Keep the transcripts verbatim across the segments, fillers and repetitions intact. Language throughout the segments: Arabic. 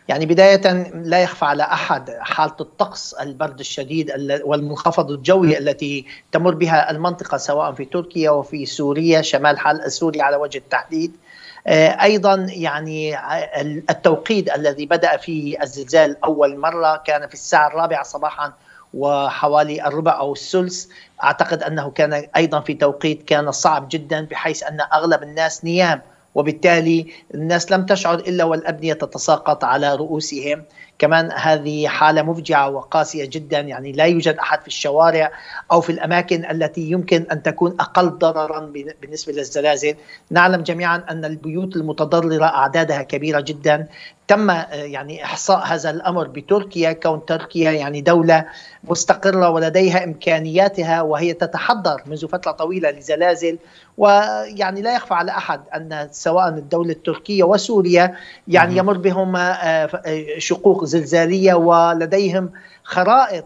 يعني بداية لا يخفى على أحد حالة الطقس البرد الشديد والمنخفض الجوي التي تمر بها المنطقة سواء في تركيا وفي سوريا، شمال حال سوريا على وجه التحديد. أيضا يعني التوقيت الذي بدأ فيه الزلزال أول مرة كان في الساعة الرابعة صباحا وحوالي الربع أو الثلث. أعتقد أنه كان أيضا في توقيت كان صعب جدا، بحيث أن أغلب الناس نيام، وبالتالي الناس لم تشعر إلا والأبنية تتساقط على رؤوسهم. كمان هذه حالة مفجعة وقاسية جدا، يعني لا يوجد أحد في الشوارع أو في الأماكن التي يمكن أن تكون أقل ضررا بالنسبة للزلازل. نعلم جميعا أن البيوت المتضررة أعدادها كبيرة جدا. تم يعني إحصاء هذا الأمر بتركيا، كون تركيا يعني دولة مستقرة ولديها إمكانياتها، وهي تتحضر منذ فترة طويلة لزلازل. ويعني لا يخفى على أحد أن سواء الدولة التركية وسوريا يعني يمر بهم شقوق زلزالية، ولديهم خرائط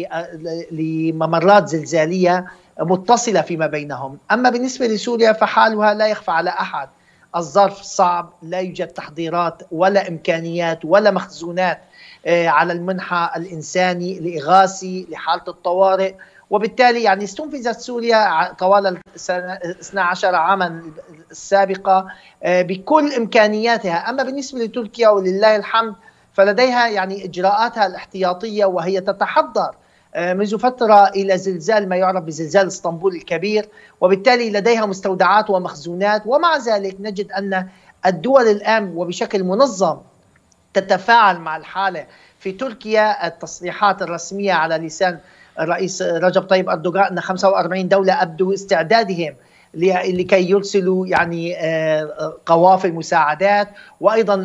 لممرات زلزالية متصلة فيما بينهم. أما بالنسبة لسوريا فحالها لا يخفى على أحد، الظرف صعب، لا يوجد تحضيرات ولا إمكانيات ولا مخزونات على المنحى الإنساني الإغاثي لحالة الطوارئ. وبالتالي يعني استنفذت سوريا طوال السنة اثنتي عشرة عاما السابقة بكل إمكانياتها. أما بالنسبة لتركيا ولله الحمد فلديها يعني إجراءاتها الاحتياطية، وهي تتحضر منذ فترة إلى زلزال ما يعرف بزلزال اسطنبول الكبير، وبالتالي لديها مستودعات ومخزونات. ومع ذلك نجد أن الدول الآن وبشكل منظم تتفاعل مع الحالة. في تركيا التصريحات الرسمية على لسان الرئيس رجب طيب أردوغان أن خمسة وأربعين دولة أبدوا استعدادهم لكي يرسلوا يعني قوافل مساعدات، وأيضا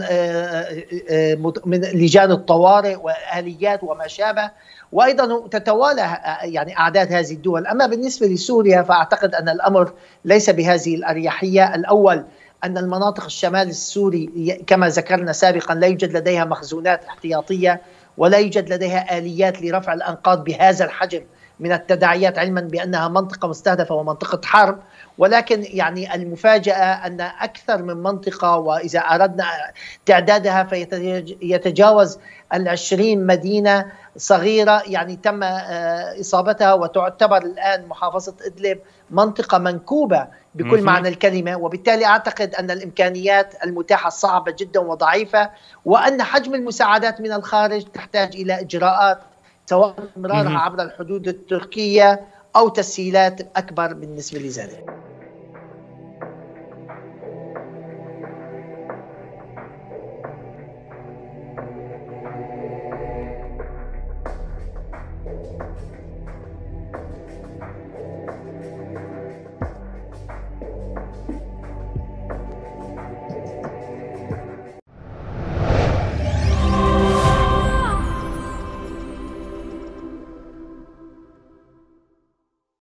من لجان الطوارئ وآليات وما شابه، وأيضا تتوالى يعني أعداد هذه الدول. أما بالنسبة لسوريا فأعتقد أن الأمر ليس بهذه الأريحية. الأول أن المناطق الشمال السوري كما ذكرنا سابقا لا يوجد لديها مخزونات احتياطية، ولا يوجد لديها آليات لرفع الأنقاض بهذا الحجم من التداعيات، علما بأنها منطقة مستهدفة ومنطقة حرب. ولكن يعني المفاجأة أن أكثر من منطقة، وإذا أردنا تعدادها فيتجاوز العشرين مدينة صغيرة يعني تم إصابتها، وتعتبر الآن محافظة إدلب منطقة منكوبة بكل معنى الكلمة. وبالتالي أعتقد أن الإمكانيات المتاحة صعبة جدا وضعيفة، وأن حجم المساعدات من الخارج تحتاج إلى إجراءات سواء مرارها عبر الحدود التركية أو تسهيلات أكبر بالنسبة لذلك.